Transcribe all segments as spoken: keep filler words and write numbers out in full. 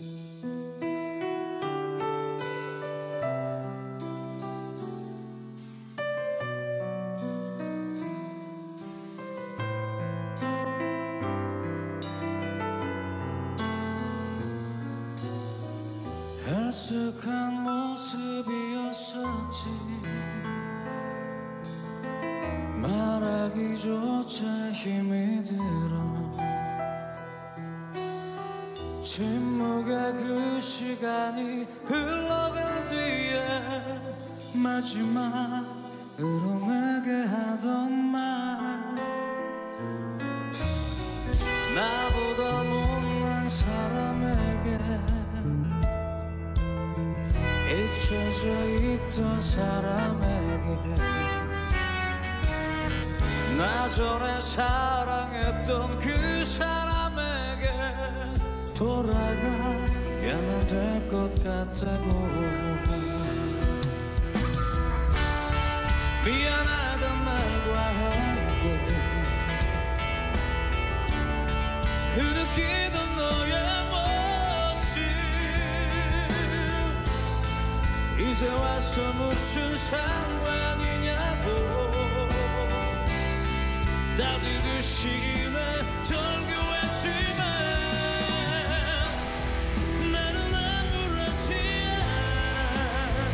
her숙한 모습이었었지. 말하기조차 힘이 들어. 침묵의 그 시간이 흘러간 뒤에 마지막으로 내게 하던 말, 나보다 못난 사람에게 잊혀져 있던 사람에게 나 전에 사랑했던 그 사람에게 돌아가야만 될 것 같다고. 미안하단 말과 함께 흐느끼던 너의 모습, 이제 와서 무슨 상관이냐고 따뜻이네 절규했지만 나는 아무렇지 않아.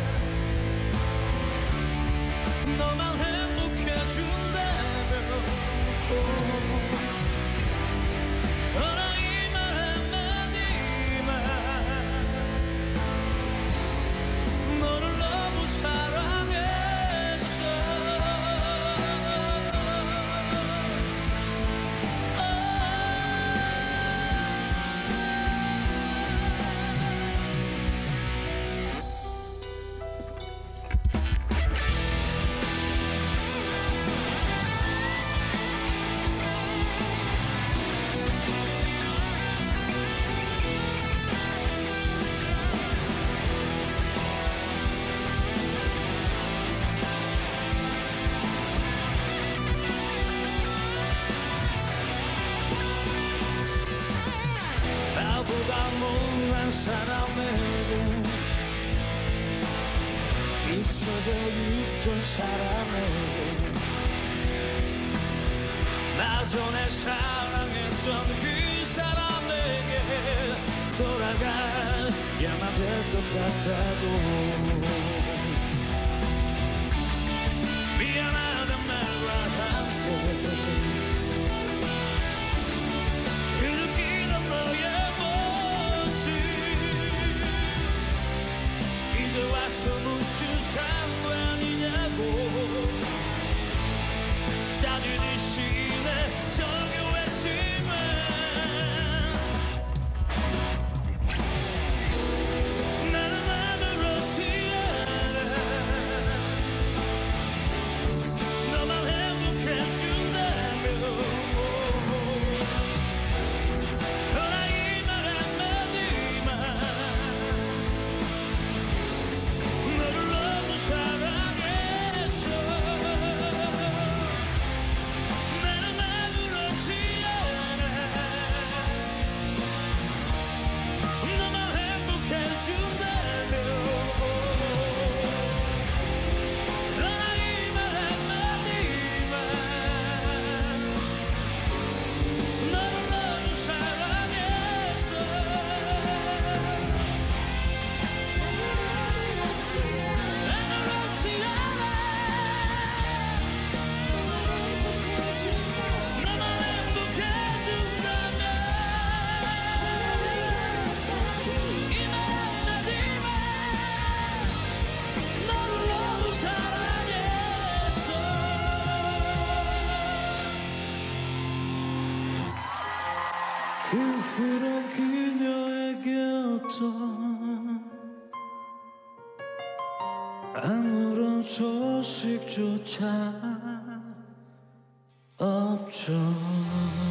너만 행복해준다면 허락이 말 한마디만 너를 너무 사랑했어. 나보다 못난 사람에게 잊혀져 있던 사람에게 나 전에 사랑했던 그 사람에게 돌아가야만 될 것 같다고. 미안하단 말과 함께 흐느끼던 너의 모습, 이제 와서 무슨 상관이냐고 따지듯이 내 절규했지만 나는 아무렇지 않아. 너만 행복해준다면 허락이 말 한마디만 너를 너무 사랑했어. 나는 아무렇지 않아. 너만 행복해준다면 허락이 말 한마디만 너를 너무 사랑했어. 아무렇지 않아. 너만 행복해준다면 이 말 한마디만 너를 너무 사랑했어. 그 후로 그녀에게 어떤 아무런 소식조차 없죠.